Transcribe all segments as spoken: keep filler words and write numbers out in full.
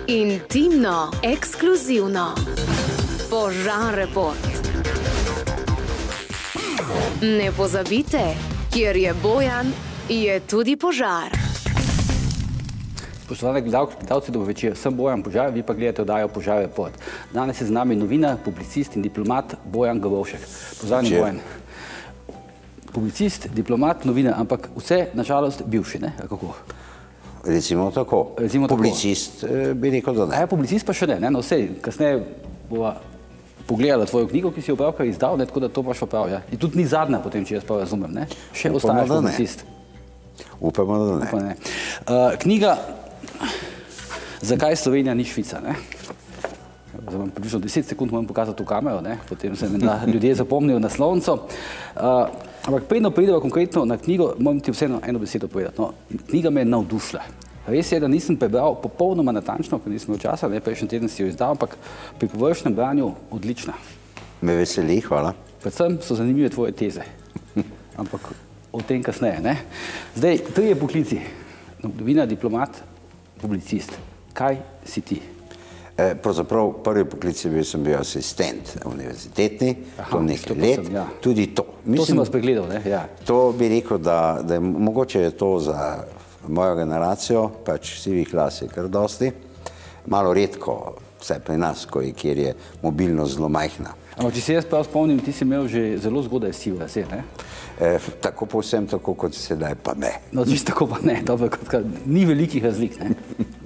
Intimno, ekskluzivno. Požar report. Ne pozabite, kjer je Bojan, je tudi požar. Spoštovane gledalci, dober večer. Sem Bojan Požar, vi pa gledate oddajo Požar report. Danes je z nami novinar, publicist in diplomat Bojan Gavovšek. Pozdravljen, Bojan. Publicist, diplomat, novinar, ampak vse, nažalost, bivši, ne? Kako? Recimo tako. Publicist bi rekel, da ne. Ja, publicist pa še ne, ne? No, vse, kasneje bova pogledala tvojo knjigo, ki si jo pravkar izdal, tako da to baš pa prav, ja. In tudi ni zadnja potem, če jaz pa razumem, ne? Še ostaješ publicist. Upamo, da ne. Upamo, ne. Knjiga Zakaj Slovenija ni Švica, ne? Zdaj vam približno deset sekund moram pokazati v kamero, ne? Potem se mi da ljudje zapomnijo naslovnico. Ampak predno prideva konkretno na knjigo, moram ti vseeno eno besedo povedati. No, knjiga me je navdušila. Res je, da nisem prebral popolnoma natančno, ker nisem imel časa, ne, prejšnji teden si jo izdal, ampak pri površnem branju odlična. Me veseli, hvala. Predvsem so zanimive tvoje teze. Ampak o tem kasneje, ne. Zdaj, trije poklici. Novinar, diplomat, publicist. Kaj si ti? Pravzaprav prvi poklic je bil, sem bil asistent univerzitetni, to nekaj let, tudi to. To sem vas pregledal, ne? To bi rekel, da je mogoče je to za mojo generacijo, pač sivih las je kar dosti, malo redko, vsaj pri nas, kjer je mobilnost zelo majhna. Ampak, če se jaz prav spomnim, ti si imel že zelo zgodaj sive lase, ne? Tako povsem, tako kot sedaj pa ne. No, čisto tako pa ne, dobro, ni velikih razlik, ne?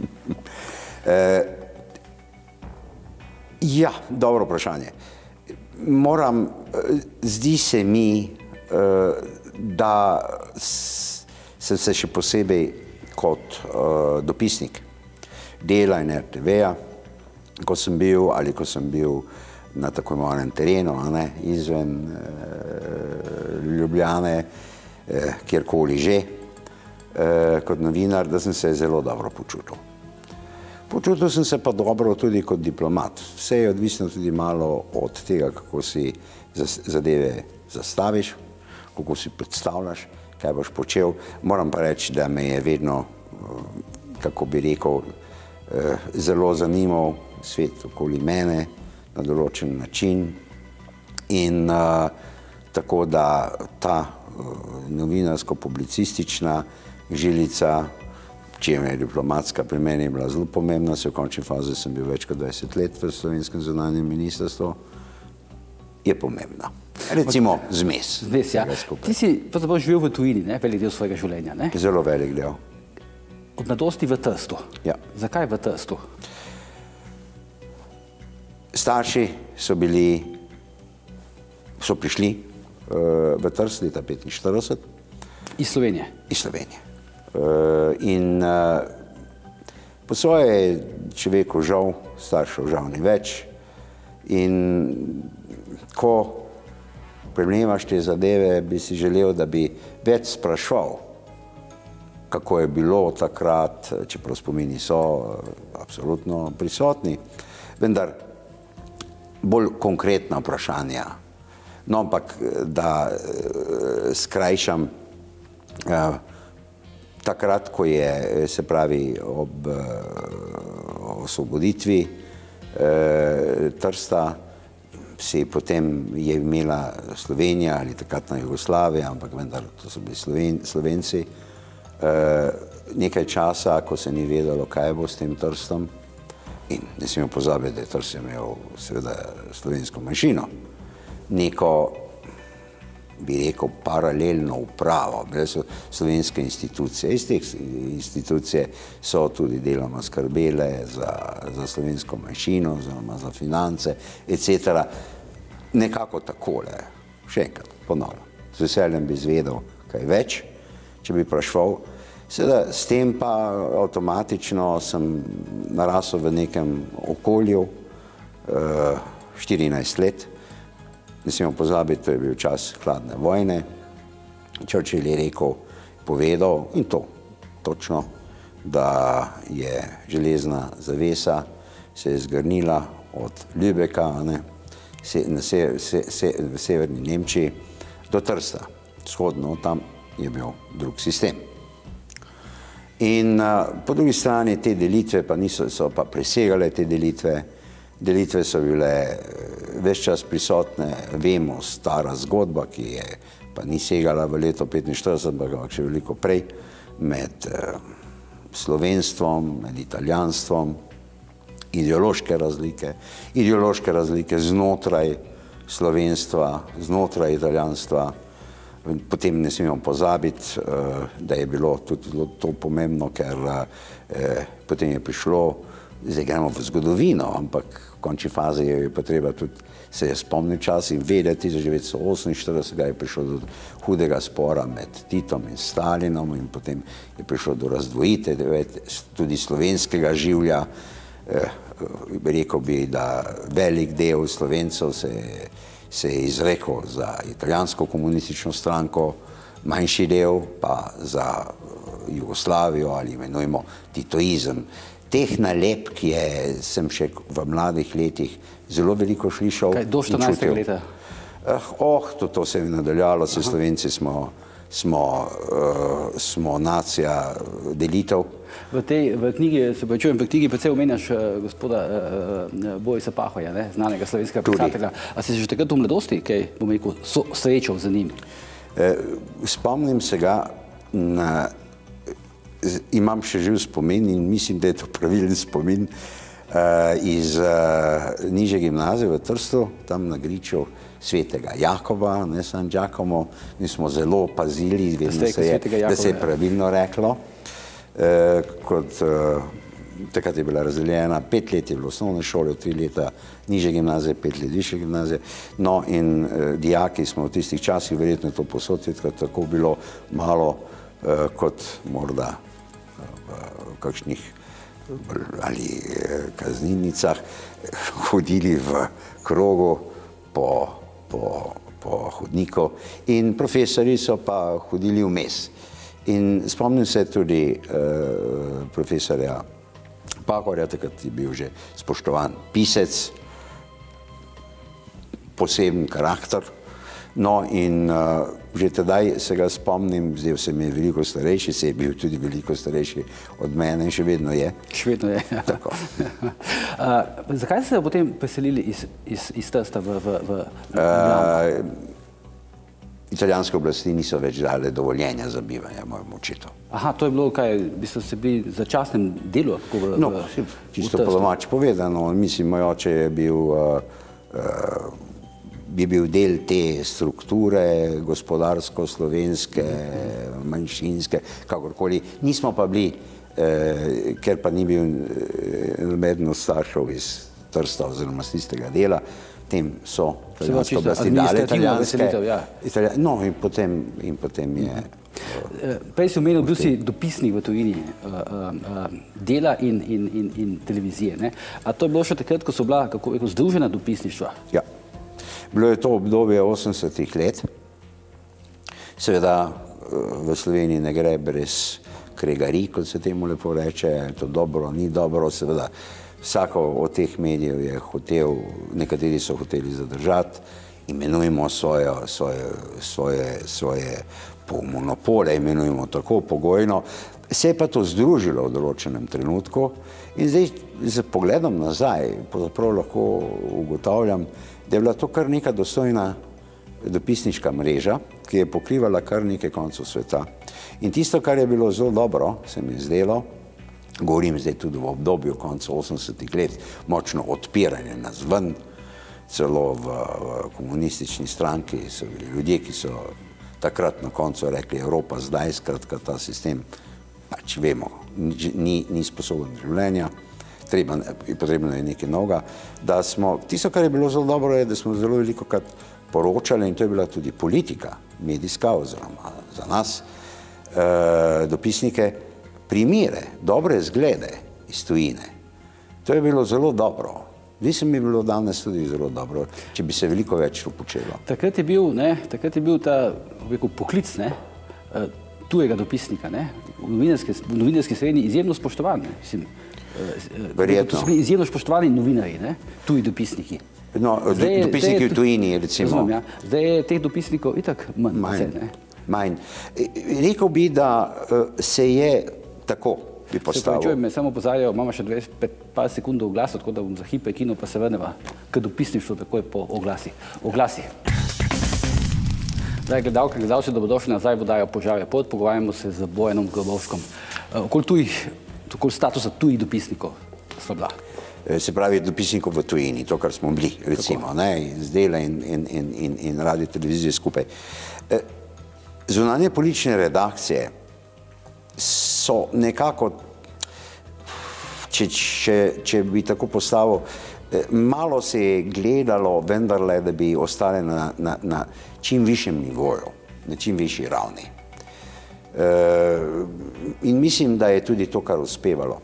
Ja, dobro vprašanje. Moram, zdi se mi, da sem se še posebej kot dopisnik dela in er te veja, ko sem bil ali ko sem bil na tako imenovanem terenu, izven Ljubljane, kjerkoli že, kot novinar, da sem se zelo dobro počutil. Počutil sem se pa dobro tudi kot diplomat. Vse je odvisno tudi malo od tega, kako si zadeve zastaviš, kako si predstavljaš, kaj boš počel. Moram pa reči, da me je vedno, kako bi rekel, zelo zanimal svet okoli mene na določen način. In tako da ta novinarsko-publicistična žilica, čem je diplomatska, pri meni je bila zelo pomembna, se v končni fazi sem bil več kot dvajset let v slovenskem zunanjem ministrstvu, je pomembna. Recimo zmes. Zmes, ja. Ti si pravzaprav živel v tujini, ne, velik del svojega življenja, ne? Zelo velik del. Od mladosti v Trstu. Ja. Zakaj v Trstu? Starši so bili, so prišli v Trst leta petinštirideset. Iz Slovenije? Iz Slovenije. In po svoje je človeku žal, staršev žal ni več, in ko premlemaš te zadeve, bi si želel, da bi več sprašval, kako je bilo takrat, čeprav spomini so absolutno prisotni, vendar bolj konkretna vprašanja. No, ampak da skrajšam, takrat, ko je, se pravi, ob osvoboditvi Trsta, se potem je imela Slovenija ali takratna Jugoslavija, ampak vendar to so bili Slovenci, nekaj časa, ko se ni vedelo, kaj bo s tem Trstom, in ne smemo pozabiti, da je Trst imel seveda slovensko manjšino, neko, bi rekel, paralelno upravo, bile so slovenske institucije. Iz teh institucije so tudi deloma skrbele za slovensko manjšino, oziroma za finance, et cetera. Nekako takole, še enkrat, ponovno. Z veseljem bi izvedel kaj več, če bi vprašal. Seveda, s tem pa avtomatično sem narasel v nekem okolju, štirinajst let. Ne smemo pozabiti, to je bil čas hladne vojne. Churchill je rekel, povedal, in to točno, da je železna zavesa se je zgrnila od Lübecka, na severni Nemčiji, do Trsta. Vzhodno, tam je bil drug sistem. In uh, po drugi strani te delitve pa niso, so pa presegale te delitve. Delitve so bile ves čas prisotne, vemo, stara zgodba, ki je pa ni segala v leto petinštirideset, ampak še veliko prej, med uh, slovenstvom, med italijanstvom, ideološke razlike, ideološke razlike znotraj slovenstva, znotraj italijanstva. Potem ne smemo pozabiti, da je bilo tudi to pomembno, ker potem je prišlo, zdaj gremo v zgodovino, ampak v končni fazi je potreba tudi se je spomniti čas in vedeti, tisoč devetsto oseminštirideset je prišlo do hudega spora med Titom in Stalinom in potem je prišlo do razdvojitve tudi slovenskega življa. Rekel bi, da velik del Slovencev se je se je izrekel za italijansko komunistično stranko, manjši del pa za Jugoslavijo ali imenujemo titoizem. Teh nalepk je, sem še v mladih letih zelo veliko slišal. Kaj, do štirinajstega leta? Oh, to, to se je nadaljalo, se Slovenci smo, smo, uh, smo nacija delitev. V tej v knjigi, se pa čujem, v knjigi predvsem omenjaš uh, gospoda uh, Bojisa Pahorja, ne, znanega slovenskega pisatelja. A si že takrat v mladosti, kaj bom rekel, so srečal z njim? Eh, spomnim se ga, na, imam še živ spomin in mislim, da je to pravilen spomin uh, iz uh, nižje gimnazije v Trstu, tam na griču Svetega Jakoba, ne San Giacomo. Mi smo zelo pazili, vedno se je, da se je pravilno reklo. Eh, kot, eh, takrat je bila razdeljena, pet let je bilo osnovne šole, tri leta nižje gimnazije, pet let višje gimnazije. No in eh, dijaki smo v tistih časih verjetno to posodili, tako bilo malo eh, kot morda v kakšnih ali eh, kazninicah hodili v krogu po, po, po hodniku in profesori so pa hodili vmes. In spomnim se tudi uh, profesorja Pahorja, takrat je bil že spoštovan pisec, poseben karakter. No in uh, že tedaj se ga spomnim, zdaj se mi je veliko starejši, se je bil tudi veliko starejši od mene in še vedno je. Še vedno je, ja. Tako. uh, zakaj ste se potem preselili iz, iz, iz Trsta v, v, v uh, Italijanske oblasti niso več dale dovoljenja za bivanje mojemu očetu. Aha, to je bilo kaj, v bistvu ste bili v začasnem delu? V, no, v, čisto po domače povedano, mislim, moj oče je bil, uh, uh, bi bil del te strukture gospodarsko-slovenske, manjšinske, kakorkoli. Nismo pa bili, uh, ker pa ni bil nobeden od staršev iz Trsta oziroma z tistega dela, tem so italijanske oblasti dale italijanske, ja. Italija, no in potem, in potem je... Prej si omenil, bil si dopisnik v tujini uh, uh, dela in, in, in, in televizije. Ne? A to je bilo še takrat, ko so bila, kako rekel, združena dopisništva? Ja. Bilo je to obdobje osemdesetih let. Seveda v Sloveniji ne gre brez kregarij, kot se temu lepo reče, je to dobro, ni dobro, seveda. Vsako od teh medijev je hotel, nekateri so hoteli zadržati, imenujemo svoje, svoje, svoje, svoje monopole, imenujemo tako pogojno. Se je pa to združilo v določenem trenutku in zdaj z pogledom nazaj pravzaprav lahko ugotavljam, da je bila to kar neka dostojna dopisniška mreža, ki je pokrivala kar nekaj koncev sveta. In tisto, kar je bilo zelo dobro, se mi je zdelo, govorim zdaj tudi v obdobju konca osemdesetih let, močno odpiranje nazven, celo v, v komunistični stranki so bili ljudje, ki so takrat na koncu rekli Evropa zdaj, skratka ta sistem, pač vemo, ni, ni sposoben življenja, treba, potrebno je nekaj novega, da smo, tisto, kar je bilo zelo dobro, je, da smo zelo veliko krat poročali in to je bila tudi politika, medijska oziroma za nas, eh, dopisnike, primere, dobre zglede iz tujine. To je bilo zelo dobro. Zdi se mi bilo danes tudi zelo dobro, če bi se veliko več upočelo. Takrat je bil, ne, takrat je bil ta rekel, poklic ne, tujega dopisnika ne, v novinarski, v novinarski sredini izjemno spoštovan. Ne, mislim, verjetno. To so bili izjemno spoštovani novinarji, ne, tuji dopisniki. No, zdaj, dopisniki v tujini, recimo. Znam, ja. Zdaj je teh dopisnikov itak manj. Manj. Ne. Manj. Rekel bi, da se je tako bi Se postavil. pravi, me samo pozarjajo, imamo še dvajset pet sekund v glasu, tako da bom za hip prekinil, pa se vrneva k dopisništvu, tako je po oglasi. Oglasi. Zdaj, gledalke, gledalci, dobrodošli nazaj v oddajo Požar je pot, pogovarjamo se z Bojanom Grabovskim. Okoli tujih, okoli statusa tujih dopisnikov sta bila. Se pravi, dopisnikov v tujini, to, kar smo bili, recimo, ne, iz Dela in, in, in, in, in radio televizije skupaj. Zunanje politične redakcije so nekako, če, če, če bi tako postavil, malo se je gledalo vendarle, da bi ostale na, na, na čim višjem nivoju, na čim višji ravni. In mislim, da je tudi to, kar uspevalo.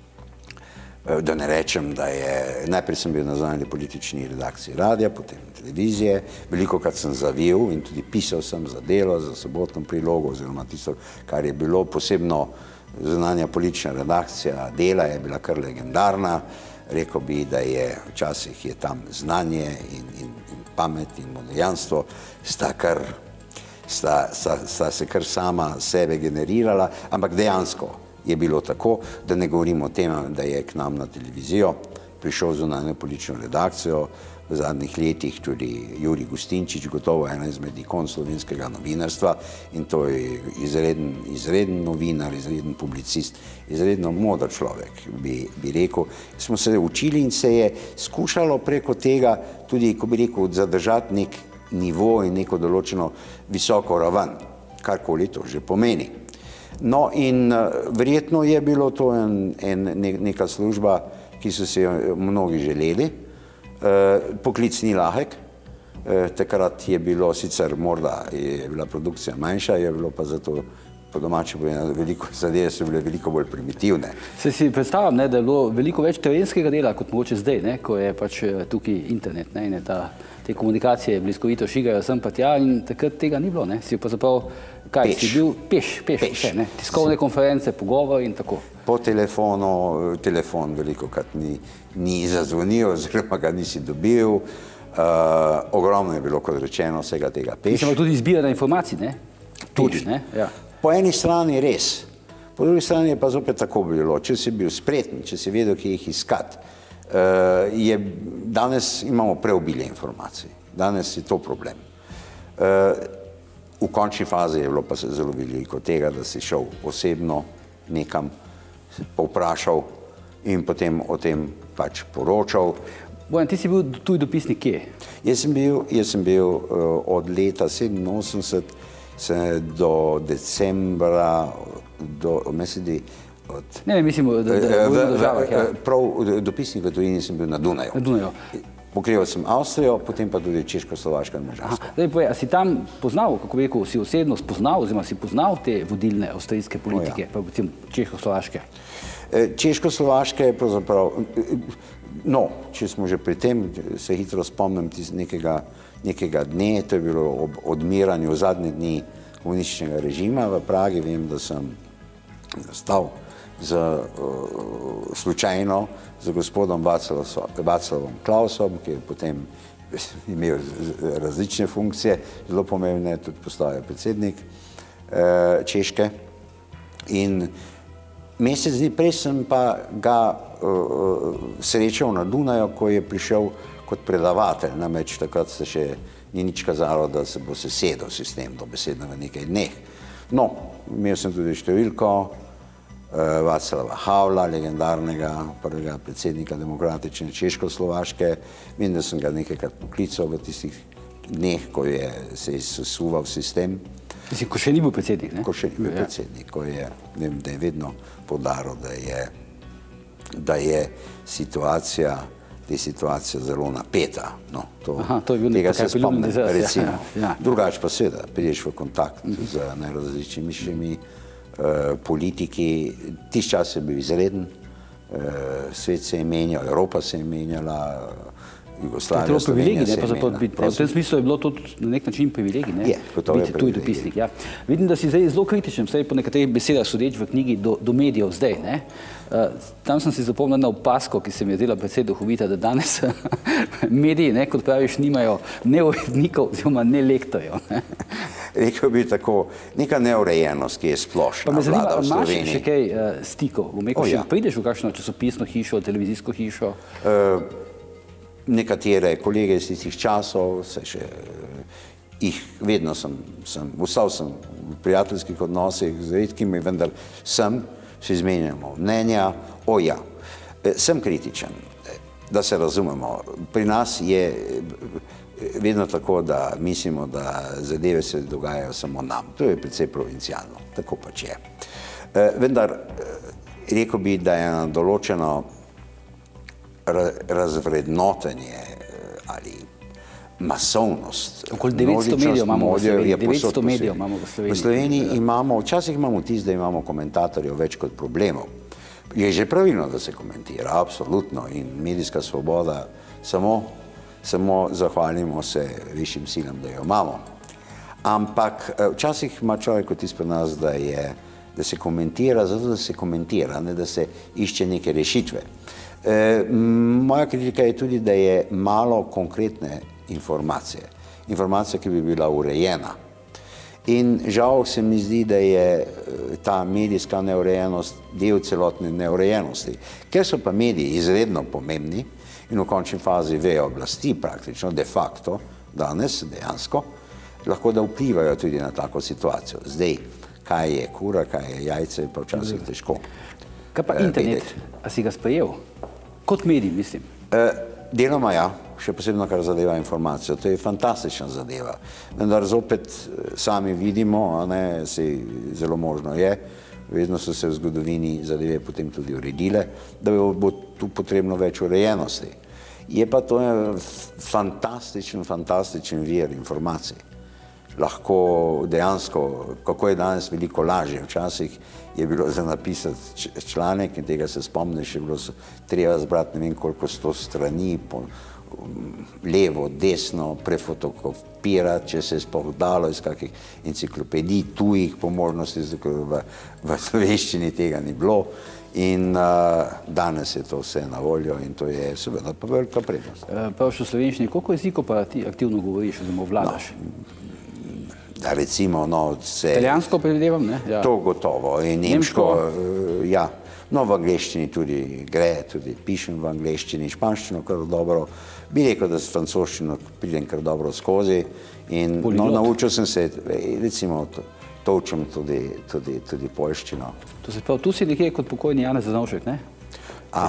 Da ne rečem, da je, najprej sem bil na zunanji politični redakciji radia, potem televizije, veliko krat sem zavil in tudi pisal sem za Delo, za Sobotno prilogo, oziroma tisto, kar je bilo posebno zunanja politična redakcija Dela, je bila kar legendarna. Rekel bi, da je včasih je tam znanje in, in, in pamet in modernstvo sta, kar, sta, sta, sta se kar sama sebe generirala, ampak dejansko je bilo tako, da ne govorimo o tem, da je k nam na televizijo prišel zunanjo politično redakcijo v zadnjih letih tudi Jurij Gustinčič, gotovo ena izmed ikon slovenskega novinarstva, in to je izreden, izreden novinar, izreden publicist, izredno moder človek, bi, bi rekel. Smo se učili in se je skušalo preko tega tudi, ko bi rekel, zadržati nek nivo in neko določeno visoko raven, karkoli to že pomeni. No in verjetno je bilo to en, en, neka služba, ki so se jo mnogi želeli. Poklic ni lahek, takrat je bilo sicer morda je bila produkcija manjša, je bilo pa zato po domače povedano veliko zadeve so bile veliko bolj primitivne. Se si predstavljam, ne, da je bilo veliko več terenskega dela kot mogoče zdaj, ne, ko je pač tukaj internet, ne, in ta, te komunikacije bliskovito šigajo sem pa tja in takrat tega ni bilo, ne, si pa zaprav, kaj, peš. Si bil peš, peš, peš. Vse, ne, tiskovne konference, pogovor in tako. Po telefonu, telefon veliko krat ni, ni zazvonil, oziroma ga nisi dobil, uh, ogromno je bilo, kot rečeno, vsega tega peš. Mislim, tudi izbiranje informacij, ne? Tudi, ne? Ja. Po eni strani res, po drugi strani je pa zopet tako bilo, če si bil spreten, če si vedel, kje jih iskati, uh, je, danes imamo preobilje informacij, danes je to problem. Uh, v končni fazi je bilo pa se zelo veliko tega, da si šel osebno nekam, povprašal in potem o tem pač poročal. Bojan, ti si bil tuj dopisnik kje? Jaz sem bil, jaz sem bil uh, od leta sedeminosemdeset se do decembra, do mesedi od... Ne, ne, mislim, da, da, da v državah, ja. Prav dopisnik v tujini sem bil na Dunaju. Na Dunaju. Pokrival sem Avstrijo, potem pa tudi Češko, Slovaško in Madžarsko. Zdaj, povej, a si tam poznal, kako bi rekel, si osebno spoznal, oziroma si poznal te vodilne avstrijske politike, pa recimo Češko-Slovaške? Češko-Slovaške je pravzaprav, no, če smo že pri tem, se hitro spomnim nekega, nekega dne, to je bilo ob odmiranju zadnje dni komunističnega režima v Pragi, vem, da sem stal z, uh, slučajno z gospodom Václavom Klausom, ki je potem imel različne funkcije, zelo pomembne, tudi postal je predsednik uh, Češke. In mesec dni prej sem pa ga uh, srečal na Dunaju, ko je prišel kot predavatelj, namreč takrat se še ni nič kazalo, da se bo sesedel sistem dobesedno v nekaj dneh. No, imel sem tudi številko Václava Havla, legendarnega prvega predsednika demokratične Češko-Slovaške. Vem, da sem ga nekajkrat poklical v tistih dneh, ko je se je sesuval sistem. Mislim, ko še ni bil predsednik, ne? Ko še ni bil predsednik, ko je, vem, da je vedno poudaril, da je, da je situacija, da je situacija zelo napeta. No, to, Aha, to je bil tega nekaj se spomnim, recimo. Ja, ja. Drugač pa seveda, prideš v kontakt mm-hmm. z najrazličnejšimi Uh, politiki, tisti čas je bil izreden, uh, svet se je menjal, Evropa se je menjala, Jugoslavija. To je bilo privilegij, ne, se pa zato imela. biti, v tem smislu je bilo to na nek način privilegij, ne, Je, gotovo je biti tuj privilegij. dopisnik, ja. Vidim, da si zdaj zelo kritičen, vsaj po nekaterih besedah sodeč v knjigi do, do medijev zdaj, ne. Uh, tam sem si zapomnil na opasko, ki se mi je zdela precej duhovita, da danes mediji, ne, kot praviš, nimajo ne urednikov oziroma ne lektorjev, ne. Rekel bi tako, neka neurejenost, ki je splošna, Pa me zanima, vlada v imaš Sloveniji. še kaj uh, stikov? Vmeko O, še ja. prideš v kakšno časopisno hišo, televizijsko hišo? Uh, nekatere kolege iz tistih časov, se še, uh, jih vedno sem, sem, ostal sem v prijateljskih odnosih z redkimi, vendar sem, se izmenjamo mnenja, o ja, uh, sem kritičen, da se razumemo. Pri nas je vedno tako, da mislimo, da zadeve se dogajajo samo nam. To je precej provincialno, tako pač je. E, vendar, rekel bi, da je na določeno razvrednotenje ali masovnost. Okoli devetsto medijev imamo v Sloveniji. devetsto medijev imamo v Sloveniji. V Sloveniji imamo, včasih imamo tisto, da imamo komentatorjev več kot problemov. Je že pravilno, da se komentira, absolutno, in medijska svoboda, samo samo zahvalimo se višjim silam, da jo imamo. Ampak včasih ima človek kot izpred nas, da, je, da se komentira, zato da se komentira, ne da se išče neke rešitve. E, moja kritika je tudi, da je malo konkretne informacije. Informacija, ki bi bila urejena. In žal se mi zdi, da je ta medijska neurejenost del celotne neurejenosti. Ker so pa mediji izredno pomembni, in v končni fazi vejo oblasti praktično, de facto, danes dejansko, lahko da vplivajo tudi na tako situacijo. Zdaj, kaj je kura, kaj je jajce, pa včasih težko. Kaj pa internet? A si ga sprejel? Kot medij, mislim. Deloma ja, še posebno, kar zadeva informacijo. To je fantastična zadeva. Vendar zopet sami vidimo, a ne, si zelo možno je, vedno so se v zgodovini zadeve potem tudi uredile, da bo tu potrebno več urejenosti. Je pa to fantastičen, fantastičen vir informacij. Lahko dejansko, kako je danes veliko lažje. Včasih je bilo za napisati članek in tega se spomniš, je bilo treba zbrati ne vem koliko sto strani, po, levo, desno, prefotokopirati, če se je sploh dalo iz kakih enciklopedij, tujih po možnosti, v, v slovenščini tega ni bilo. In uh, danes je to vse na voljo in to je seveda pa velika prednost. E, praviš v slovenščini, koliko jezikov pa ti aktivno govoriš oziroma vladaš? No, da recimo, no, se... Italijansko predvidevam, ne? Ja. To gotovo. In nemško, uh, ja. No, v angleščini tudi gre, tudi pišem v angleščini, španščino kar dobro. Bi rekel, da s francoščino pridem kar dobro skozi. In no, naučil sem se, recimo, točem tudi, tudi, tudi poljščino. To se pravi, tu si nekje kot pokojni Janez Zanovšek, ne? Ah,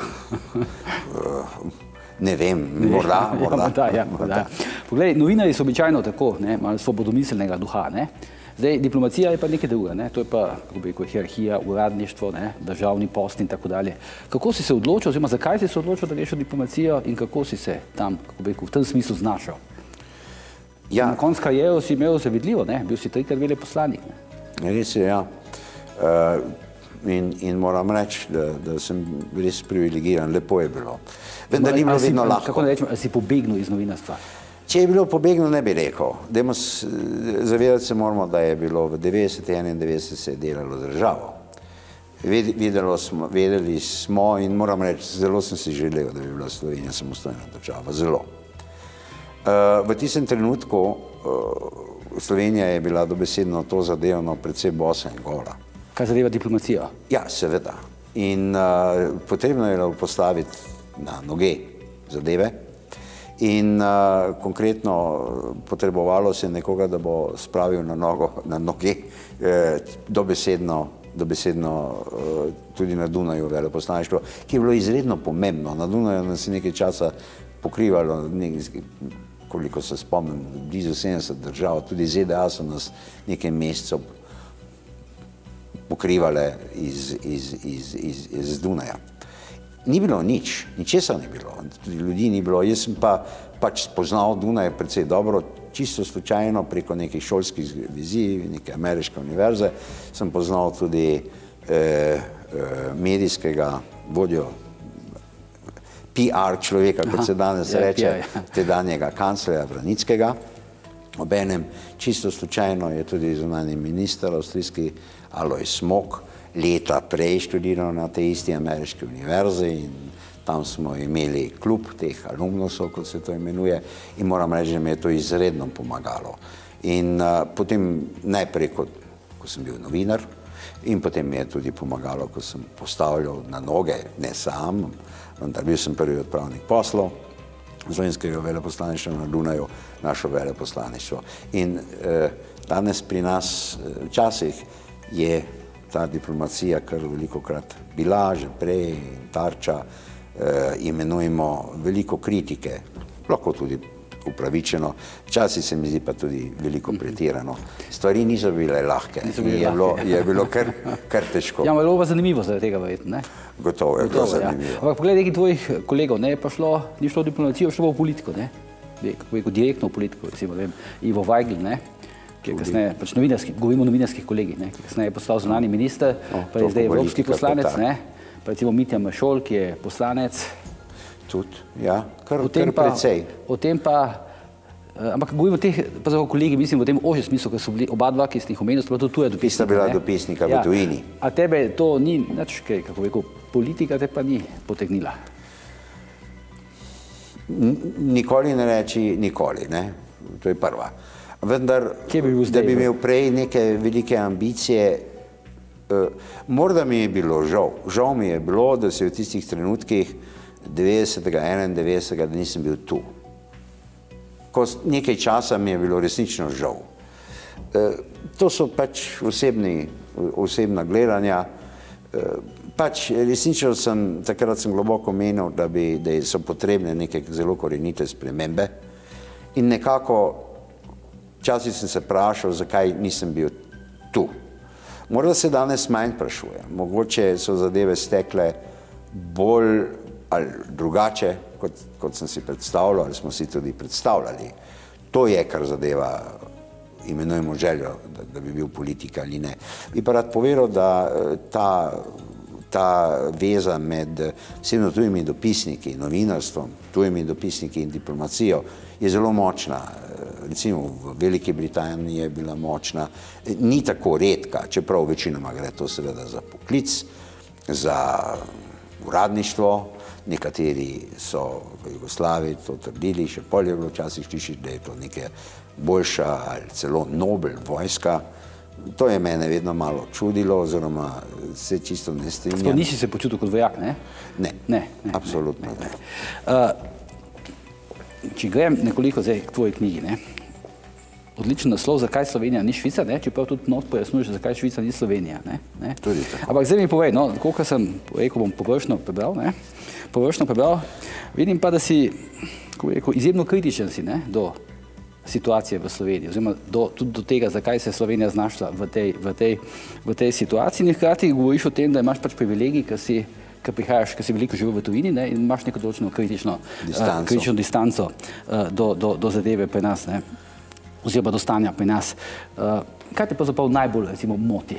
ne vem, morda, morda. morda, ja, morda. Poglej, novinarji so običajno tako, ne, malo svobodomiselnega duha, ne? Zdaj, diplomacija je pa nekaj druga, ne? To je pa, kako bi rekel, hierarhija, uradništvo, ne? Državni post in tako dalje. Kako si se odločil, oziroma zakaj si se odločil, da greš v diplomacijo in kako si se tam, kako bi rekel, v tem smislu znašel? Ja. Na koncu kariero si imel zavidljivo, ne? Bil si trikrat veleposlanik, ne? Res je, ja. Uh, in, in moram reči, da, da sem res privilegiran, lepo je bilo. Vendar ni bilo vedno lahko. Kako ne rečem, ali si pobegnil iz novinarstva? Če je bilo pobegnil, ne bi rekel. Dajmo zavedati se moramo, da je bilo v devetdesetih, enaindevetdesetih se je delalo državo. Vedeli smo, vedeli smo in moram reči, zelo sem si želel, da bi bila Slovenija samostojna država, zelo. Uh, v tistem trenutku uh, Slovenija je bila dobesedno to zadevno predvsej bosa in gola. Kaj zadeva diplomacijo? Ja, seveda. In uh, potrebno je postaviti na noge zadeve in uh, konkretno potrebovalo se nekoga, da bo spravil na, nogo, na noge eh, dobesedno, dobesedno eh, tudi na Dunaju veleposlaništvo, ki je bilo izredno pomembno. Na Dunaju nas je nekaj časa pokrivalo, nekaj, koliko se spomnim, blizu sedemdeset držav, tudi Z D A so nas nekaj mesecev pokrivale iz, iz, iz, iz, iz Dunaja. Ni bilo nič, ničesar ni bilo, tudi ljudi ni bilo. Jaz sem pa pač poznal Dunaj precej dobro, čisto slučajno preko nekih šolskih vizij, neke ameriške univerze, sem poznal tudi eh, eh, medijskega vodjo P R človeka, kot se danes ja, reče, P R, ja. tedanjega kanclerja Vranickega. Obenem, čisto slučajno je tudi zunanji minister avstrijski Alois Mock leta prej študiral na tej isti ameriški univerzi in tam smo imeli klub teh alumnusov, kot se to imenuje, in moram reči, da mi je to izredno pomagalo. In uh, potem najprej, kot, ko sem bil novinar, in potem mi je tudi pomagalo, ko sem postavljal na noge, ne sam, vendar bil sem prvi odpravnik poslov slovenskega veleposlaništva na Dunaju, našo veleposlaništvo. In eh, danes pri nas eh, včasih je ta diplomacija kar velikokrat bila, že prej, tarča, eh, imenujemo veliko kritike, lahko tudi upravičeno, včasih se mi zdi pa tudi veliko pretirano. Stvari niso bile lahke, Niso bile je, bilo, lahke. je bilo kar, kar težko. Ja, malo pa zanimivo zaradi tega verjetno, ne? Gotovo je bilo Gotovo, ja. zanimivo. Ampak poglej, nekaj tvojih kolegov, ne, pa šlo, ni šlo v diplomacijo, šlo pa v politiko, ne? Kako rekel, direktno v politiko, recimo, vem, Ivo Vajgl, ne? Ki je kasneje, pač novinarski, govorimo o novinarskih kolegih, ne? Ki kasneje je postal zunanji minister, No, pa to je zdaj pa evropski politika poslanec, pa ta. ne? Pa recimo Mitja Mašol, ki je poslanec. Tudi, ja, kar, O tem kar pa, precej. o tem pa, eh, ampak govorimo o teh, pa za kolegi, mislim, v tem ožjem smislu, ker so bili oba dva, ki ste jih omenili, so bila tudi tuja dopisnika. Sta bila ne? dopisnika v tujini. A tebe to ni, nič, kaj, kako bi rekel, politika te pa ni potegnila. Nikoli ne reči nikoli, ne? To je prva. Vendar, Kje bi bil da zdaj bi v- imel prej neke velike ambicije, eh, morda mi je bilo žal. Žal mi je bilo, da se v tistih trenutkih devetdesetega, enaindevetdesetega, da nisem bil tu. Ko s- nekaj časa mi je bilo resnično žal. Eh, to so pač osebni, osebna gledanja. Eh, pač resnično sem, takrat sem globoko menil, da, bi, da so potrebne neke zelo korenite spremembe in nekako včasih sem se vprašal, zakaj nisem bil tu. Morda se danes manj sprašujem, mogoče so zadeve stekle bolj ali drugače, kot, kot sem si predstavljal, ali smo si tudi predstavljali. To je, kar zadeva, imenujemo željo, da, da bi bil politika ali ne. Bi pa rad povedal, da eh, ta, ta veza med eh, vsemi tujimi dopisniki, novinarstvom, tujimi dopisniki in diplomacijo je zelo močna. Eh, Recimo v Veliki Britaniji je bila močna, Eh, ni tako redka, čeprav večinoma gre to seveda za poklic, za uradništvo, nekateri so v Jugoslaviji to trdili, še pol je bilo včasih slišati, da je to neka boljša ali celo Nobel vojska. To je mene vedno malo čudilo, oziroma se čisto ne To strinjam. nisi se počutil kot vojak, ne? Ne, Ne, ne, absolutno ne. Uh, če grem nekoliko zdaj k tvoji knjigi, ne? Odličen naslov, zakaj Slovenija ni Švica, ne? Čeprav tudi not pojasnjuješ, zakaj Švica ni Slovenija, ne? Ne? Tudi tako. Ampak zdaj mi povej, no, koliko sem rekel, bom površno prebral, ne? Površno prebral, vidim pa, da si, kako bi rekel, izjemno kritičen si, ne, do situacije v Sloveniji, oziroma do, tudi do tega, zakaj se je Slovenija znašla v tej, v tej, v tej situaciji. In hkrati govoriš o tem, da imaš pač privilegij, ker si, ker prihajaš, ker si veliko živel v tujini, ne, in imaš neko določeno kritično Distanco. uh, kritično distanco uh, do, do, do zadeve pri nas, ne, oziroma do stanja pri nas. Uh, kaj te pravzaprav najbolj, recimo, moti?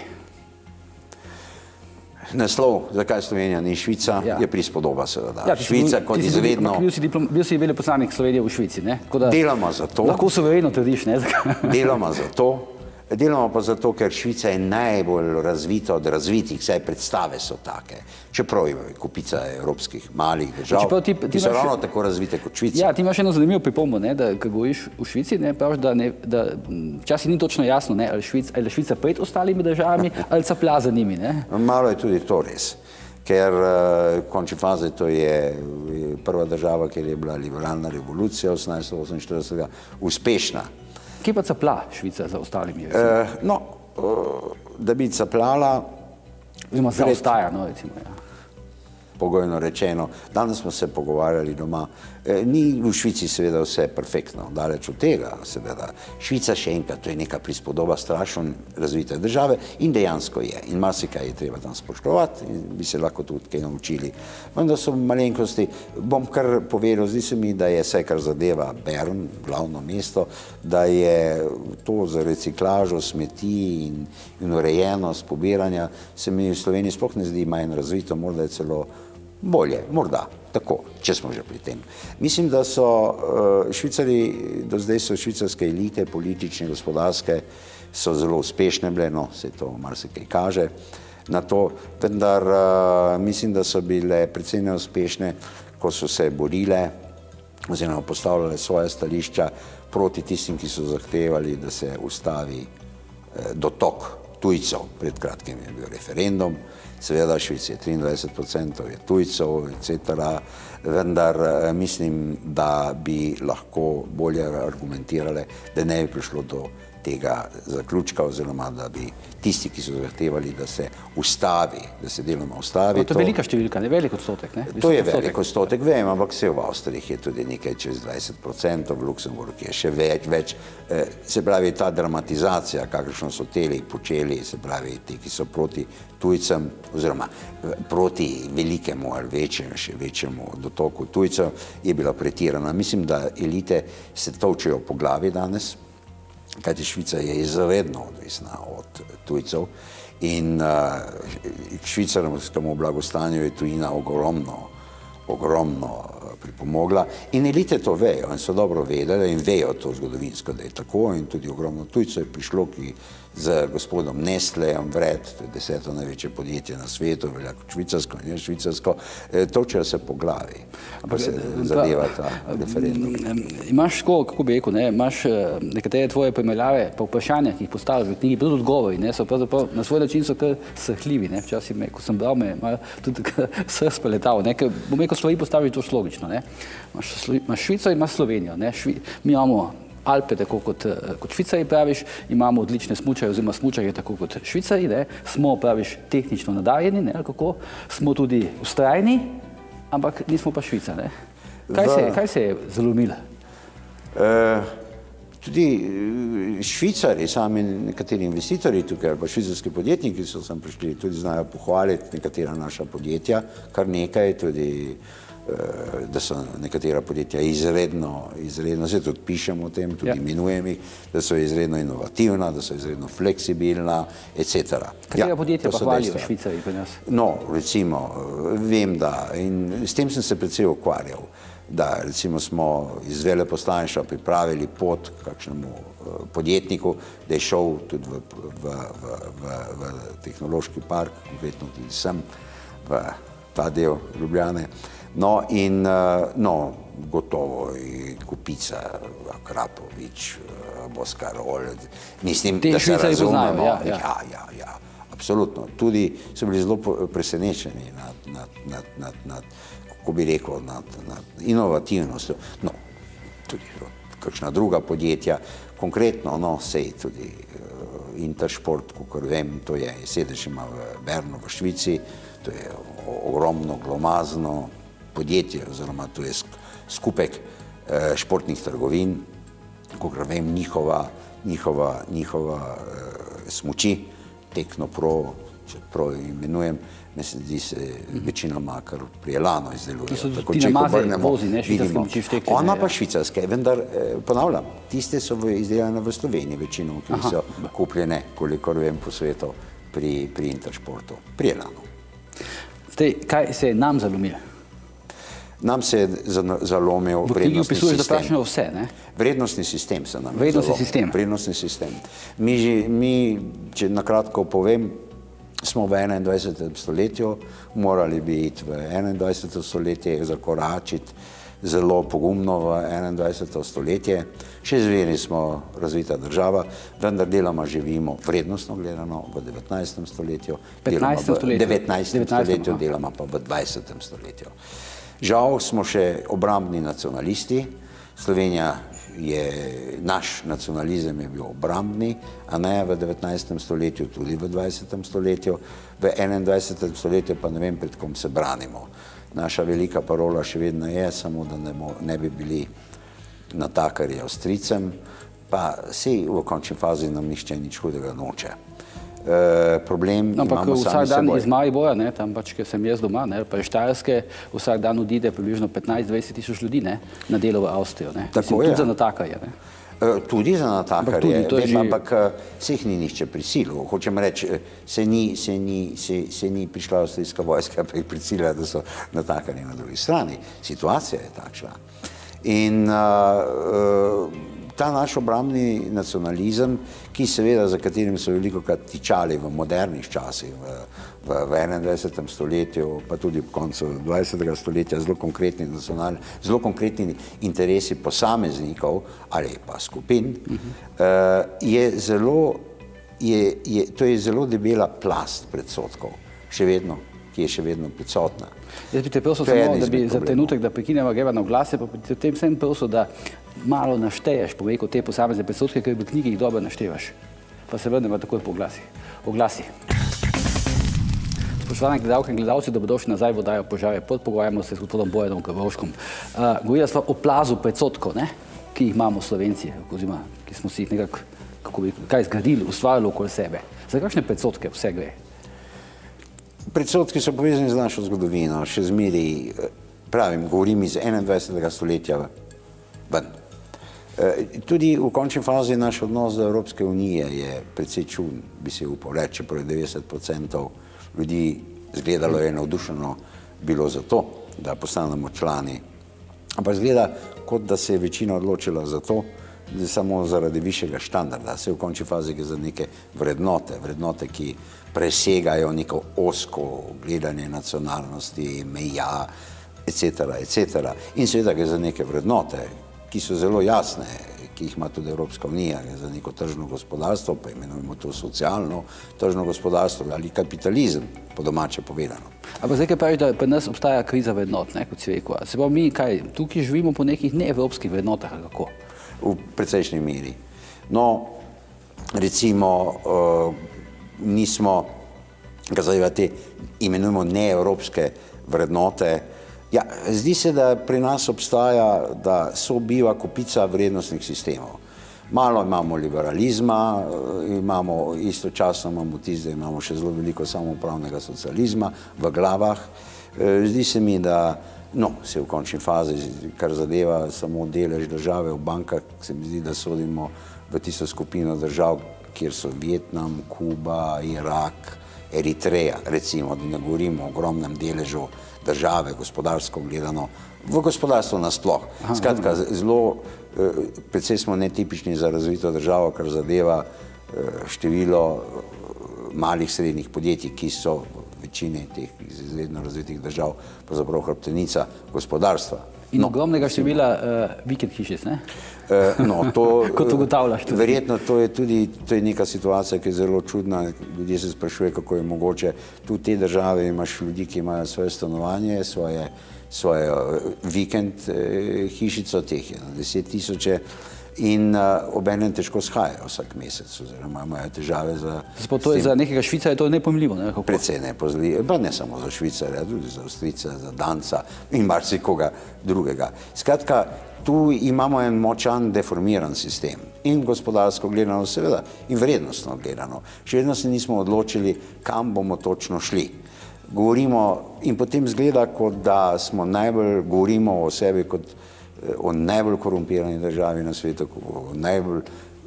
Naslov, zakaj Slovenija ni Švica, Ja. je prispodoba seveda. Ja, ti si Švica bil- kot ti si bil- izredno, ampak Bil si, diplom, bil si veleposlanik Slovenije v Švici, ne? Tako da deloma zato, lahko suvereno trdiš, ne? Zakaj? deloma zato, deloma pa zato, ker Švica je najbolj razvita od razvitih, vsaj predstave so take, čeprav ima kupica evropskih malih držav, Čeprav ti- ti ki so imaš- ravno tako razvite kot Švica. Ja, ti imaš eno zanimivo pripombo, ne, da ko govoriš v Švici, ne, praviš, da, ne, da m, včasih ni točno jasno, ne, ali, Švic, ali je Švica pred ostalimi državami ali caplja za njimi. Ne. Malo je tudi to res, ker uh, v končni fazi to je je prva država, kjer je bila liberalna revolucija osemnajststo oseminštirideset uspešna. Kje pa caplja Švica za ostalimi? Uh, no, uh, da bi capljala, Oziroma pred- zaostaja, no, recimo. Ja. pogojno rečeno. Danes smo se pogovarjali doma. E, ni v Švici seveda vse perfektno, daleč od tega seveda. Švica še enkrat, to je neka prispodoba strašno razvite države in dejansko je. In marsikaj je treba tam spoštovati in bi se lahko tudi kaj naučili. Vendar so malenkosti, bom kar povedal, zdi se mi, da je vse, kar zadeva Bern, glavno mesto, da je to za reciklažo smeti in, in urejenost pobiranja, se mi v Sloveniji sploh ne zdi manj razvito, morda je celo Bolje, morda, tako, če smo že pri tem. Mislim, da so uh, Švicari, do zdaj so švicarske elite, politične, gospodarske, so zelo uspešne bile, no, se to marsikaj kaže na to, vendar uh, mislim, da so bile precej neuspešne, ko so se borile oziroma postavljale svoje stališča proti tistim, ki so zahtevali, da se ustavi eh, dotok tujcev. Pred kratkim je bil referendum, seveda v Švici je triindvajset procentov je tujcev, et cetera, vendar eh, mislim, da bi lahko bolje argumentirale, da ne bi prišlo do tega zaključka oziroma da bi tisti, ki so zahtevali, da se ustavi, da se deloma ustavi. To je velika številka, ne velik odstotek, ne? To je velik odstotek, vem, ampak vse v Avstriji je tudi nekaj čez dvajset procentov, v Luksemburgu je še več, več. Se pravi, ta dramatizacija, kakršno so teli počeli, se pravi, ti, ki so proti tujcem, oziroma proti velikemu ali večjemu, še večjemu dotoku tujcev, je bila pretirana. Mislim, da elite se tolčejo po glavi danes, kajti Švica je izredno odvisna od tujcev in uh, švicarskemu blagostanju je tujina ogromno, ogromno pripomogla in elite to vejo in so dobro vedele in vejo to zgodovinsko, da je tako in tudi ogromno tujcev je prišlo, ki z gospodom Nestlejem vred, to je deseto največje podjetje na svetu, velja kot švicarsko in je švicarsko, točejo se po glavi, ko se zadeva ta referendum. Imaš, kako bi rekel, ne, imaš nekatere tvoje primerjave pa vprašanja, ki jih postavljaš v knjigi, tudi odgovori, ne, so pravzaprav na svoj način so kar srhljivi, ne, včasih me, ko sem bral, me je tudi srst preletal, ne, ker bom rekel, stvari postaviš to logično, ne. Imaš Švico in imaš Slovenijo, ne, mi imamo Alpe, tako kot, kot Švicari praviš, imamo odlične smučarje oziroma smučarje, tako kot Švicari, ne, smo praviš tehnično nadarjeni, ne, kako, smo tudi ustrajni, ampak nismo pa Švica, ne. Kaj se, kaj se je zalomilo? Uh, tudi Švicari, sami nekateri investitorji tukaj, ali pa švicarski podjetniki so sem prišli, tudi znajo pohvaliti nekatera naša podjetja, kar nekaj, tudi da so nekatera podjetja izredno, izredno, se tudi pišemo o tem, tudi ja. Imenujem jih, da so izredno inovativna, da so izredno fleksibilna, et cetera. Katera ja, podjetja pa hvalijo v Švicari pri nas? No, recimo, vem, da, in s tem sem se predvsej ukvarjal, da recimo smo iz veleposlaništva pripravili pot kakšnemu podjetniku, da je šel tudi v, v, v, v, v tehnološki park, konkretno tudi sem, v ta del Ljubljane. No in no, gotovo je kupica Akrapovič, Boskarol, mislim, da se razumemo. Ja, ja. ja, ja, ja, absolutno. Tudi so bili zelo presenečeni nad, nad, nad, nad, nad kako bi rekel, nad, nad inovativnostjo. No, tudi kakšna druga podjetja, konkretno, no, sej tudi uh, Intersport, kakor vem, to je sedež ima v Bernu v Švici, to je ogromno, glomazno podjetje, oziroma to je skupek eh, športnih trgovin, kakor vem, njihova, njihova, njihova eh, smuči, Teknopro, če prav imenujem, me se zdi se večinoma kar pri Elanu izdelujejo. To so Tina Maze vozi, ne, švicarske moči štekle. Ona pa švicarske, vendar eh, ponavljam, tiste so izdelane v Sloveniji večino, ki Aha. so kupljene, kolikor vem, po svetu pri, pri Intersportu, pri Elanu. Zdaj, kaj se je nam zalomilo? Nam se je zalomil vrednostni sistem. Da prašno vse, ne? Vrednostni sistem se nam je vrednostni zalomil. Sistem. Vrednostni sistem. Mi, že, mi, če nakratko povem, smo v enaindvajsetem stoletju, morali bi iti v enaindvajseto stoletje, zakoračiti zelo pogumno v enaindvajseto stoletje. Še zmeraj smo razvita država, vendar deloma živimo vrednostno gledano v devetnajstem stoletju, petnajstem stoletju, devetnajstem stoletju, deloma pa v dvajsetem stoletju. Žal smo še obrambni nacionalisti. Slovenija je, naš nacionalizem je bil obrambni, a ne v devetnajstem stoletju, tudi v dvajsetem stoletju. V enaindvajsetem stoletju pa ne vem, pred kom se branimo. Naša velika parola še vedno je, samo da ne, bo, ne bi bili natakarji Avstrijcem, pa si v končni fazi nam nišče nič hudega noče. Uh, problem no, imamo vsak sami dan seboj. Iz Maribora, ne, tam pač, ker sem jaz doma, ne, pa iz Štajerske, vsak dan odide približno petnajst do dvajset tisoč ljudi, ne, na delo v Avstrijo, ne. Tako Mislim, je. Tudi za natakarje, ne. Tudi za natakarje, tudi, že... ampak se jih ni nihče prisilil. Hočem reči, se ni, se ni, se, se ni prišla avstrijska vojska, pa jih prisilila, da so natakarji na drugi strani. Situacija je takšna. In uh, ta naš obrambni nacionalizem, ki seveda, za katerim so velikokrat tičali v modernih časih, v, v, v enaindvajsetem stoletju, pa tudi v koncu dvajsetega stoletja, zelo konkretni nacionalni, zelo konkretni interesi posameznikov ali pa skupin, uh-huh. uh, je zelo, je, je, to je zelo debela plast predsodkov, še vedno, ki je še vedno prisotna. Jaz bi te prosil samo, da bi za trenutek, da prekinemo, greva na oglase, pa v tem sem prosil, da malo našteješ, povej, te posamezne predsodke, ker v knjigi jih dobro naštevaš. Pa se vrnemo takoj po oglasih. Oglasi. Spoštovane gledalke in gledalci, dobrodošli nazaj v oddajo Požare. Podpogajamo se s gospodom Bojanom Krvovškom. Uh, govorila sva o plazu predsodkov, ne, ki jih imamo Slovenci, oziroma ki smo si jih nekako, kako bi, kaj zgradili, ustvarjali okoli sebe. Za kakšne predsodke vse gre? Predsodki so povezani z našo zgodovino, še zmeri, pravim, govorim iz enaindvajsetega stoletja ven. Tudi v končni fazi naš odnos do Evropske unije je precej čuden, bi se upal reči, čeprav je devetdeset procentov ljudi zgledalo je navdušeno bilo za to, da postanemo člani. Ampak zgleda, kot da se je večina odločila za to, samo zaradi višjega štandarda, se v končni fazi gre za neke vrednote, vrednote, ki presegajo neko osko gledanje nacionalnosti, meja, et cetera, et cetera. In seveda gre za neke vrednote, ki so zelo jasne, ki jih ima tudi Evropska unija, gre za neko tržno gospodarstvo, pa imenujemo to socialno tržno gospodarstvo ali kapitalizem, po domače povedano. Ampak zdaj, kaj praviš, da pri nas obstaja kriza vrednot, ne, kot si rekel. Se pa mi, kaj, tukaj živimo po nekih neevropskih vrednotah, ali kako? V precejšnji meri. No, recimo, uh, nismo, kar zadeva te imenujemo neevropske vrednote. Ja, zdi se, da pri nas obstaja, da sobiva kopica vrednostnih sistemov. Malo imamo liberalizma, imamo istočasno imamo tisto, da imamo še zelo veliko samoupravnega socializma v glavah. Zdi se mi, da no, se v končni fazi, kar zadeva samo delež države v bankah, se mi zdi, da sodimo v tisto skupino držav, kjer so Vietnam, Kuba, Irak, Eritreja, recimo, da ne govorimo o ogromnem deležu države, gospodarsko gledano, v gospodarstvu nasploh. Skratka, zelo, predvsej smo netipični za razvito državo, kar zadeva število malih srednjih podjetij, ki so večine teh izredno razvitih držav pravzaprav hrbtenica gospodarstva. In no, ogromnega števila uh, vikend hišic, ne? Uh, no, to, kot ugotavljaš tudi. Verjetno to je tudi to je neka situacija, ki je zelo čudna. Ljudje se sprašuje, kako je mogoče. Tu v te države imaš ljudi, ki imajo svoje stanovanje, svoje, svoje uh, vikend uh, hišico, teh je na deset tisoče. In uh, obenem težko shajajo vsak mesec, oziroma imajo težave za... Zato to je za nekega Švicarja to nepojmljivo, ne? Precej nepozljivo, pa ne samo za Švicarja, tudi za Avstrijca, za Danca in marsikoga drugega. Skratka, tu imamo en močan deformiran sistem in gospodarsko gledano seveda in vrednostno gledano. Še vedno se nismo odločili, kam bomo točno šli. Govorimo in potem zgleda, kot da smo najbolj, govorimo o sebi kot o najbolj korumpirani državi na svetu, o najbolj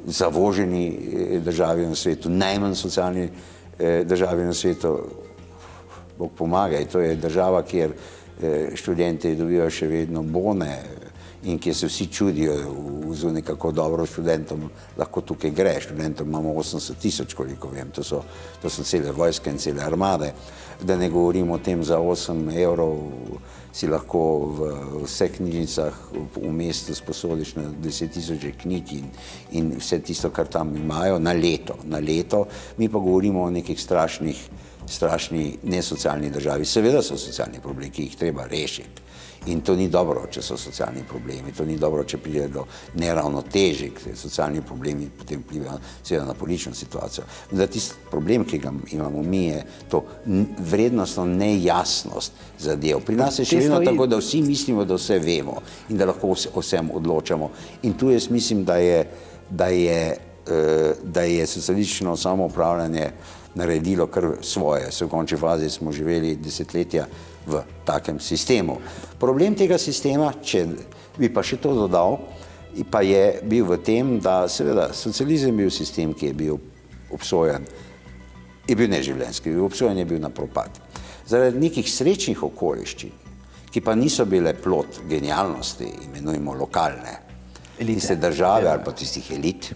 zavoženi državi na svetu, najmanj socialni državi na svetu. Bog pomagaj, to je država, kjer študenti dobivajo še vedno bone in kjer se vsi čudijo, z nekako dobro študentom lahko tukaj gre. Študentom imamo osemdeset tisoč, koliko vem, to so, to so cele vojske in cele armade. Da ne govorimo o tem, za osem evrov si lahko v vseh knjižnicah v mestu sposodiš na deset tisoče knjig in, in vse tisto, kar tam imajo, na leto, na leto. Mi pa govorimo o nekih strašnih, strašni nesocialni državi. Seveda so socialni problemi, ki jih treba rešiti. In to ni dobro, če so socialni problemi, to ni dobro, če pride do neravnotežij, ker socialni problemi potem vplivajo seveda na politično situacijo. Da tisti problem, ki ga imamo mi, je to vrednostno nejasnost zadev. Pri nas je še vedno tako, da vsi mislimo, da vse vemo in da lahko o vsem odločamo. In tu jaz mislim, da je, da je, da je socialistično samoupravljanje naredilo kar svoje. Se v končni fazi smo živeli desetletja v takem sistemu. Problem tega sistema, če bi pa še to dodal, pa je bil v tem, da seveda socializem je bil sistem, ki je bil obsojen, je bil neživljenjski, obsojen je bil na propad. Zaradi nekih srečnih okoliščin, ki pa niso bile plod genialnosti, imenujemo lokalne, tiste države ali pa tistih elit,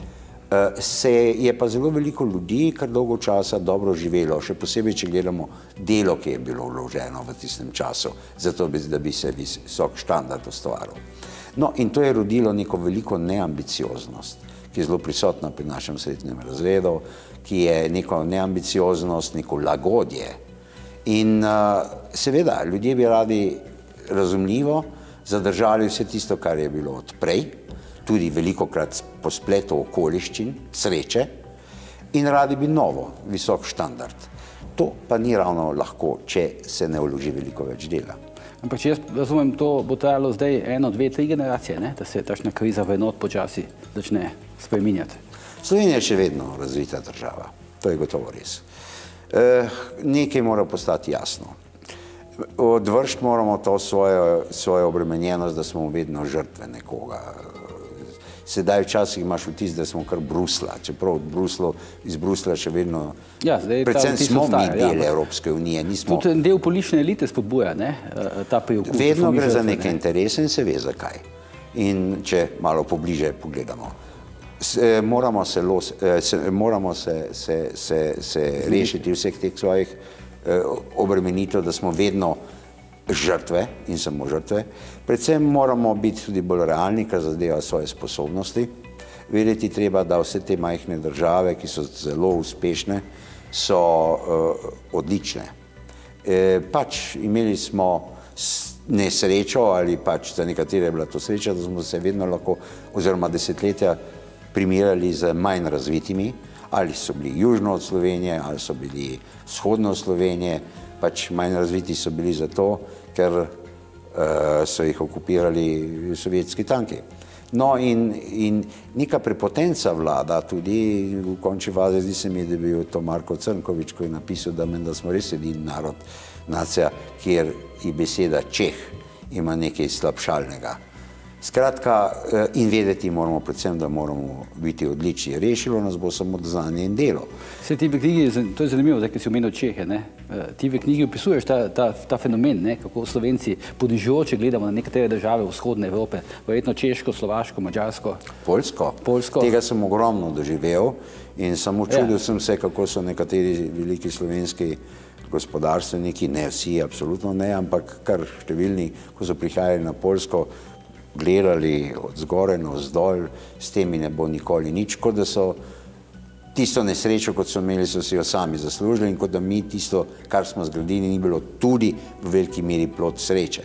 se je pa zelo veliko ljudi kar dolgo časa dobro živelo, še posebej, če gledamo delo, ki je bilo vloženo v tistem času, zato da bi se visok štandard ustvaril. No, in to je rodilo neko veliko neambicioznost, ki je zelo prisotna pri našem srednjem razredu, ki je neko neambicioznost, neko lagodje. In seveda, ljudje bi radi razumljivo zadržali vse tisto, kar je bilo odprej, tudi velikokrat po spletu okoliščin, sreče, in radi bi novo, visok štandard. To pa ni ravno lahko, če se ne vloži veliko več dela. Ampak če jaz razumem, to bo trajalo zdaj eno, dve, tri generacije, ne? Da se takšna kriza vrednot počasi začne spreminjati. Slovenija je še vedno razvita država, to je gotovo res. E, nekaj mora postati jasno. Odvršiti moramo to svojo, svojo obremenjenost, da smo vedno žrtve nekoga. Sedaj včasih imaš vtis, da smo kar Brusla, čeprav od Bruslo, iz Brusla še vedno, ja, zdaj, predvsem smo ostaja, mi del ja, Evropske unije. Nismo... Tudi del politične elite spodbuja, ne, ta priokus. Vedno gre za neke interese in se ve zakaj. In če malo pobliže pogledamo, se, moramo, se, los, se, moramo se, se, se, se rešiti vseh teh svojih eh, obremenitev, da smo vedno žrtve in samo žrtve. Predvsem moramo biti tudi bolj realni, kar zadeva svoje sposobnosti. Vedeti treba, da vse te majhne države, ki so zelo uspešne, so uh, odlične. E, pač imeli smo nesrečo ali pač za nekatere je bila to sreča, da smo se vedno lahko oziroma desetletja primerjali z manj razvitimi, ali so bili južno od Slovenije, ali so bili vzhodno od Slovenije, pač manj razviti so bili zato, ker uh, so jih okupirali sovjetski tanki. No in, in neka prepotenca vlada, tudi v končni fazi zdi se mi, da je bil to Marko Crnković, ko je napisal, da, men, da smo res edini narod, nacija, kjer je beseda Čeh ima nekaj slabšalnega. Skratka, in vedeti moramo predvsem, da moramo biti odlični. Rešilo nas bo samo znanje in delo. Vse ti v knjigi, to je zanimivo, da si omenil Čehe, ne? Ti v knjigi opisuješ ta, ta, ta fenomen, ne? Kako Slovenci ponižujoče gledamo na nekatere države vzhodne Evrope, verjetno Češko, Slovaško, Mađarsko. Poljsko. Poljsko. Tega sem ogromno doživel in samo čudil ja. sem se, kako so nekateri veliki slovenski gospodarstveniki, ne vsi, absolutno ne, ampak kar številni, ko so prihajali na Poljsko, gledali od zgore na vzdolj, s temi ne bo nikoli nič, kot da so tisto nesrečo, kot so imeli, so si jo sami zaslužili in kot da mi tisto, kar smo zgradili, ni bilo tudi v veliki meri plod sreče.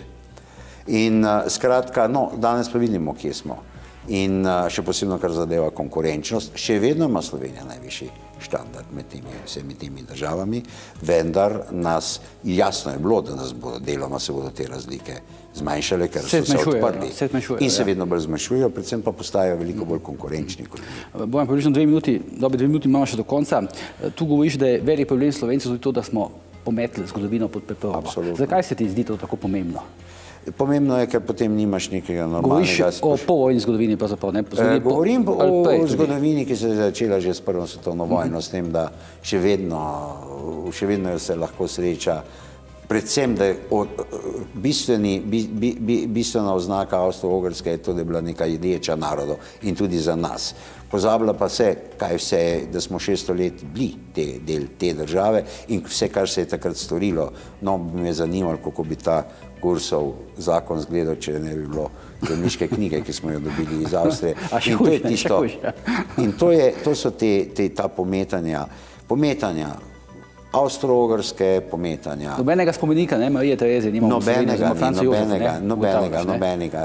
In uh, skratka, no, danes pa vidimo, kje smo. In uh, še posebno, kar zadeva konkurenčnost, še vedno ima Slovenija najvišji štandard med temi, vsemi temi državami, vendar nas, jasno je bilo, da nas bodo deloma se bodo te razlike zmanjšale, ker so se odprli in se vedno bolj zmanjšujejo, predvsem pa postajajo veliko bolj konkurenčni kot mi. Bojan, približno dve minuti, dobre dve minuti imamo še do konca. Tu govoriš, da je velik problem Slovencev tudi to, da smo pometli zgodovino pod preprogo. Zakaj se ti zdi to tako pomembno? Pomembno je, ker potem nimaš nekega normalnega... Govoriš o povojni zgodovini pravzaprav, ne? E, govorim po, o, o zgodovini, ki se je začela že s prvo svetovno vojno, s tem, da še vedno, še vedno se lahko sreča, predvsem, da je od, bistveni, bi, bi, bi, bistvena oznaka Avstro-Ogrske je to, da je bila neka jedeča narodov in tudi za nas. Pozabila pa se, kaj vse je, da smo šeststo let bili te, del te države in vse, kar se je takrat storilo. No, bi me zanimalo, kako bi ta Gursov zakon zgledal, če ne bi bilo zemljiške knjige, ki smo jo dobili iz Avstrije. In to je tisto, in to, je, to so te, te, ta pometanja, pometanja Avstro-Ogrske, pometanja. Nobenega spomenika, ne, Marije Terezije, nimamo nobenega, nobenega, nobenega, nobenega.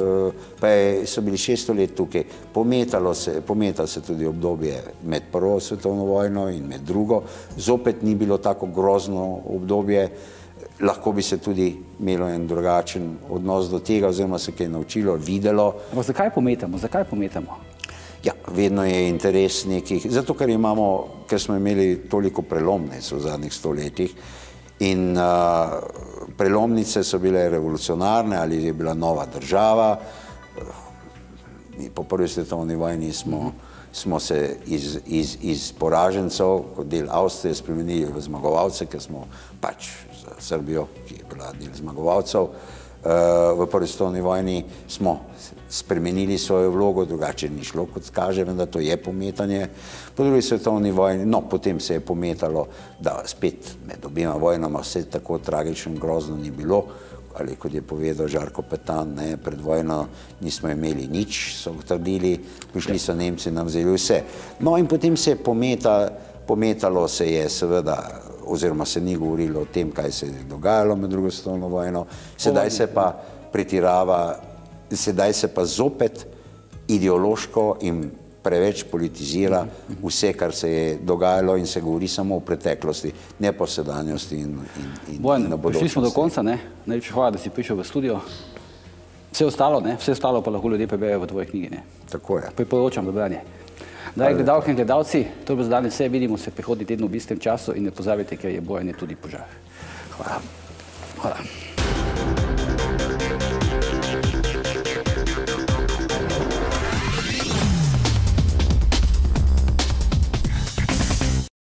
Pa je, so bili šeststo let tukaj. Pometalo se, pometalo se tudi obdobje med prvo svetovno vojno in med drugo. Zopet ni bilo tako grozno obdobje. Lahko bi se tudi imelo en drugačen odnos do tega, oziroma se kaj naučilo, videlo. Ampak zakaj pometamo? Zakaj pometamo? Ja, vedno je interes nekih, zato ker imamo, ker smo imeli toliko prelomnic v zadnjih stoletjih in uh, prelomnice so bile revolucionarne ali je bila nova država, po prvi svetovni vojni smo, smo se iz, iz, iz poražencev, kot del Avstrije, spremenili v zmagovalce, ker smo pač za Srbijo, ki je bila del zmagovalcev, v prvi svetovni vojni smo spremenili svojo vlogo, drugače ni šlo, kot kaže, vendar to je pometanje. Po drugi svetovni vojni, no, potem se je pometalo, da spet med obima vojnama vse tako tragično in grozno ni bilo, ali kot je povedal Žarko Petan, ne, pred vojno nismo imeli nič, so trdili, prišli so Nemci, nam vzeli vse. No in potem se je pometa, pometalo se je seveda, oziroma se ni govorilo o tem, kaj se je dogajalo med drugo svetovno vojno, sedaj se pa pretirava, sedaj se pa zopet ideološko in preveč politizira vse, kar se je dogajalo in se govori samo o preteklosti, ne po sedanjosti in, in, in, Bojan, in na bodočnosti. prišli smo do konca, ne? Najlepša hvala, da si prišel v studio. Vse ostalo, ne? Vse ostalo pa lahko ljudje preberejo v tvoji knjigi, ne? Tako je. Priporočam do branja. Dragi gledalke in gledalci, to je bilo za danes vse, vidimo se prihodnji teden v istem času in ne pozabite, ker je bojanje tudi požar. Hvala. Hvala.